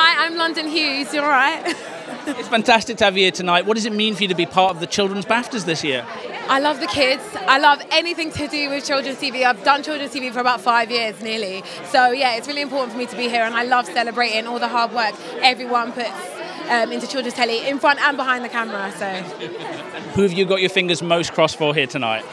Hi, I'm London Hughes. You all right? It's fantastic to have you here tonight. What does it mean for you to be part of the Children's Baftas this year? I love the kids. I love anything to do with children's TV. I've done children's TV for about 5 years nearly. So yeah, it's really important for me to be here, and I love celebrating all the hard work everyone puts into children's telly, in front and behind the camera. So, who have you got your fingers most crossed for here tonight?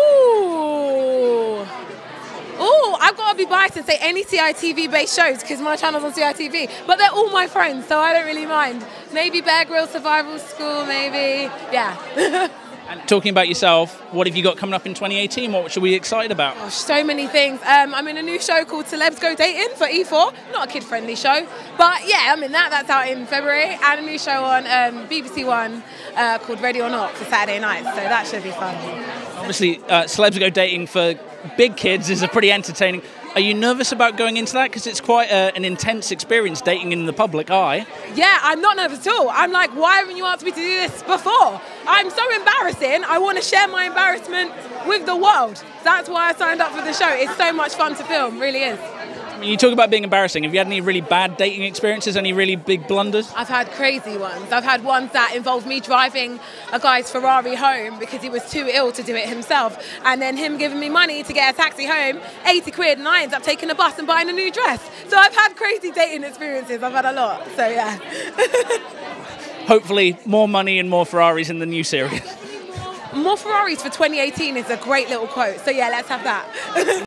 I've got to be biased and say any CITV-based shows because my channel's on CITV, but they're all my friends, so I don't really mind. Maybe Bear Grylls Survival School, maybe, yeah. And talking about yourself, what have you got coming up in 2018? What should we be excited about? Gosh, so many things. I'm in a new show called Celebs Go Dating for E4. Not a kid-friendly show, but yeah, I'm in that. That's out in February. And a new show on BBC One called Ready or Not for Saturday nights, so that should be fun. Obviously, Celebs Go Dating for big kids is a pretty entertaining. Are you nervous about going into that? Because it's quite an intense experience dating in the public eye. Yeah, I'm not nervous at all. I'm like, why haven't you asked me to do this before? I'm so embarrassing. I want to share my embarrassment with the world. That's why I signed up for the show. It's so much fun to film, really is. I mean, you talk about being embarrassing. Have you had any really bad dating experiences? Any really big blunders? I've had crazy ones. I've had ones that involved me driving a guy's Ferrari home because he was too ill to do it himself, and then him giving me money to get a taxi home, 80 quid, and I ended up taking a bus and buying a new dress. So I've had crazy dating experiences. I've had a lot. So yeah. Hopefully more money and more Ferraris in the new series. More Ferraris for 2018 is a great little quote. So yeah, let's have that.